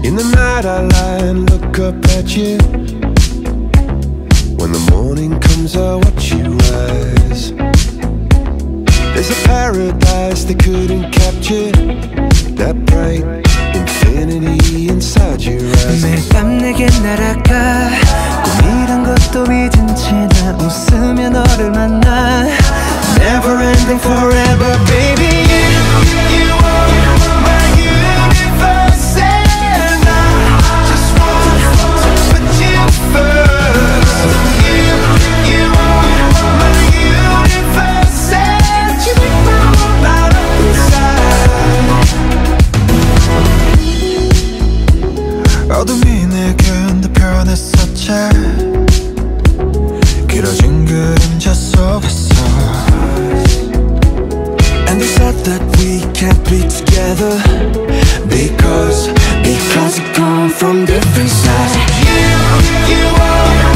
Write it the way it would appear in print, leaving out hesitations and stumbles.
In the night I lie and look up at you. When the morning comes I watch you rise. There's a paradise they couldn't capture, that bright infinity inside your eyes. 매일 밤 내게 날아가 꿈이란 것도 잊은 채 나 웃으며 너를 만나. Never ending forever baby. You are my universe and I just want to put you first. You are my universe and you make my whole life inside. 어둠이 내겐 더 변했었지. 길어진 그림자 속에서. And they said that we can't be together because we come from different sides. You are